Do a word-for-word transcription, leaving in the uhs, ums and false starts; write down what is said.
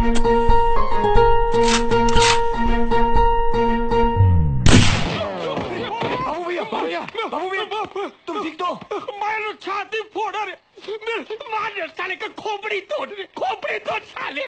बाबू भैया तुम ठीक तो? मैं छाती फोड़ रहे, मार साले का खोपड़ी तोड़, खोपड़ी तोड़ साले।